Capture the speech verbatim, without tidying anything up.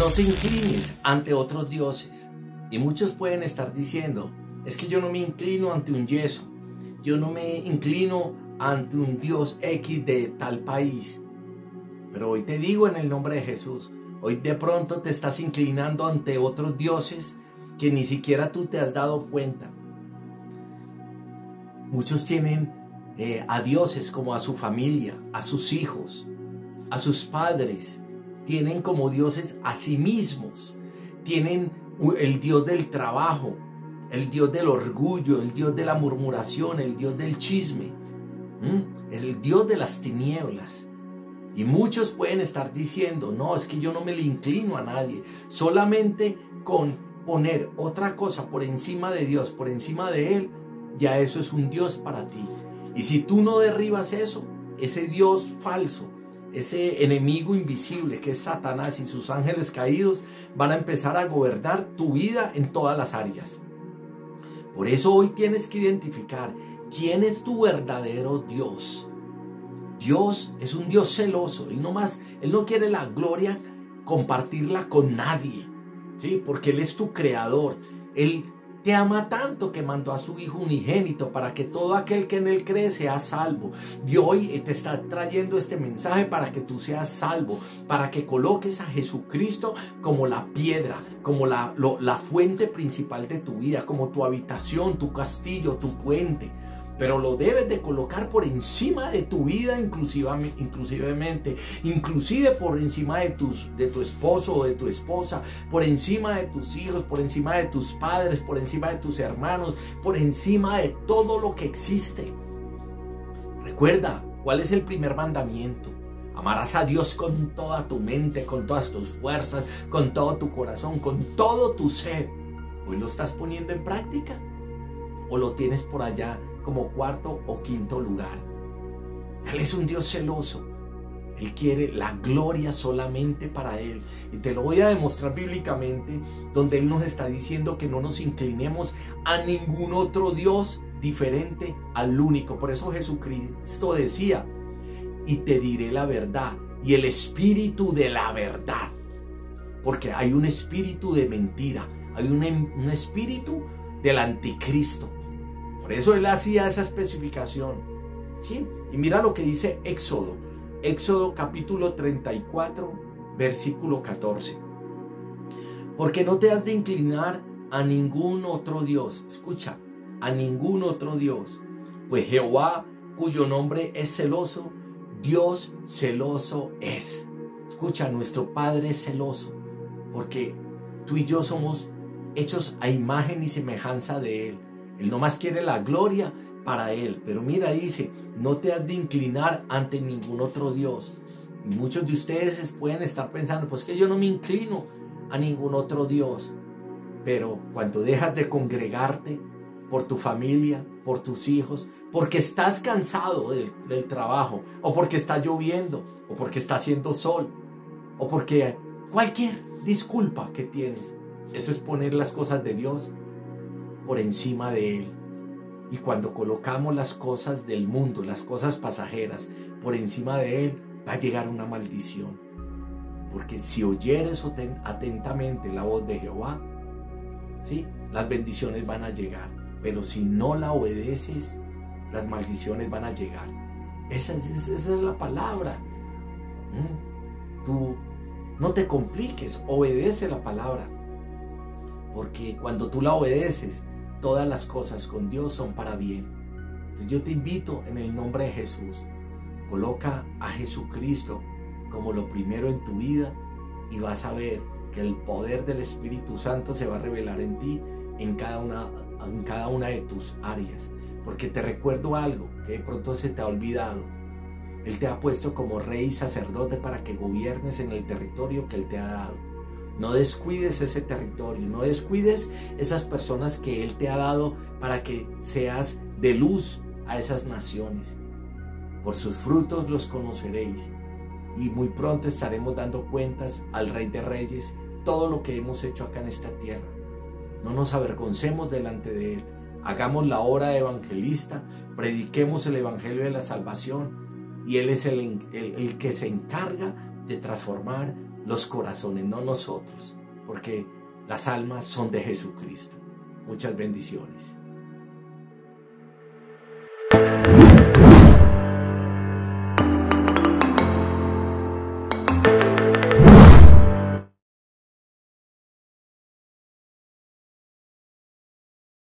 no te inclines ante otros dioses. Y muchos pueden estar diciendo, es que yo no me inclino ante un yeso, yo no me inclino ante un dios X de tal país. Pero hoy te digo en el nombre de Jesús, hoy de pronto te estás inclinando ante otros dioses que ni siquiera tú te has dado cuenta. Muchos tienen eh, a dioses como a su familia, a sus hijos, a sus padres. Tienen como dioses a sí mismos. Tienen el Dios del trabajo, el Dios del orgullo, el Dios de la murmuración, el Dios del chisme. ¿Mm? Es el Dios de las tinieblas. Y muchos pueden estar diciendo, no, es que yo no me le inclino a nadie. Solamente con poner otra cosa por encima de Dios, por encima de Él, ya eso es un Dios para ti. Y si tú no derribas eso, ese Dios falso, ese enemigo invisible que es Satanás y sus ángeles caídos, van a empezar a gobernar tu vida en todas las áreas. Por eso hoy tienes que identificar quién es tu verdadero Dios. Dios es un Dios celoso. Él no más, Él no quiere la gloria compartirla con nadie, ¿sí? Porque Él es tu creador. Él te ama tanto que mandó a su Hijo unigénito para que todo aquel que en Él cree sea salvo. Y hoy te está trayendo este mensaje para que tú seas salvo, para que coloques a Jesucristo como la piedra, como la, lo, la fuente principal de tu vida, como tu habitación, tu castillo, tu puente. Pero lo debes de colocar por encima de tu vida, inclusivemente, inclusivemente, inclusive por encima de, tus, de tu esposo o de tu esposa, por encima de tus hijos, por encima de tus padres, por encima de tus hermanos, por encima de todo lo que existe. Recuerda, ¿cuál es el primer mandamiento? Amarás a Dios con toda tu mente, con todas tus fuerzas, con todo tu corazón, con todo tu ser. ¿Hoy lo estás poniendo en práctica? ¿O lo tienes por allá como cuarto o quinto lugar? Él es un Dios celoso. Él quiere la gloria solamente para Él. Y te lo voy a demostrar bíblicamente, donde Él nos está diciendo que no nos inclinemos a ningún otro Dios diferente al único. Por eso Jesucristo decía, y te diré la verdad, y el espíritu de la verdad. Porque hay un espíritu de mentira, hay un, un espíritu del anticristo. Por eso Él hacía esa especificación, ¿sí? Y mira lo que dice Éxodo, Éxodo capítulo treinta y cuatro, versículo catorce. Porque no te has de inclinar a ningún otro Dios, escucha, a ningún otro Dios, pues Jehová, cuyo nombre es celoso, Dios celoso es. Escucha, nuestro Padre es celoso, porque tú y yo somos hechos a imagen y semejanza de Él. Él no más quiere la gloria para Él. Pero mira, dice, no te has de inclinar ante ningún otro Dios. Y muchos de ustedes pueden estar pensando, pues que yo no me inclino a ningún otro Dios. Pero cuando dejas de congregarte por tu familia, por tus hijos, porque estás cansado del, del trabajo, o porque está lloviendo, o porque está haciendo sol, o porque cualquier disculpa que tienes, eso es poner las cosas de Dios por encima de Él. Y cuando colocamos las cosas del mundo, las cosas pasajeras, por encima de Él, va a llegar una maldición. Porque si oyeres atentamente la voz de Jehová, ¿sí?, las bendiciones van a llegar. Pero si no la obedeces, las maldiciones van a llegar. Esa, esa, esa es la palabra. ¿Mm? Tú no te compliques, obedece la palabra. Porque cuando tú la obedeces, todas las cosas con Dios son para bien. Entonces yo te invito en el nombre de Jesús, coloca a Jesucristo como lo primero en tu vida y vas a ver que el poder del Espíritu Santo se va a revelar en ti, en cada una, en cada una de tus áreas. Porque te recuerdo algo que de pronto se te ha olvidado. Él te ha puesto como rey y sacerdote para que gobiernes en el territorio que Él te ha dado. No descuides ese territorio, no descuides esas personas que Él te ha dado para que seas de luz a esas naciones. Por sus frutos los conoceréis y muy pronto estaremos dando cuentas al Rey de Reyes todo lo que hemos hecho acá en esta tierra. No nos avergoncemos delante de Él, hagamos la obra de evangelista, prediquemos el evangelio de la salvación y Él es el, el, el que se encarga de transformar los corazones, no nosotros, porque las almas son de Jesucristo. Muchas bendiciones.